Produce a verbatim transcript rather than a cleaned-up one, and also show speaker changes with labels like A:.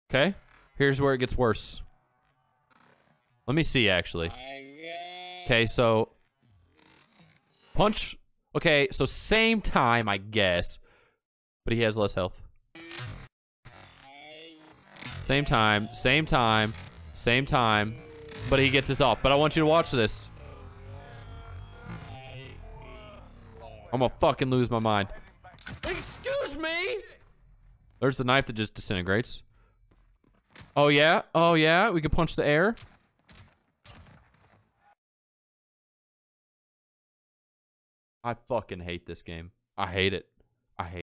A: Okay. Here's where it gets worse. Let me see, actually. Okay, so... Punch... Okay, so same time, I guess. But he has less health. Same time, same time, same time. But he gets this off. But I want you to watch this. I'm gonna fucking lose my mind. Excuse me? There's the knife that just disintegrates. Oh, yeah? Oh, yeah? We can punch the air? I fucking hate this game. I hate it.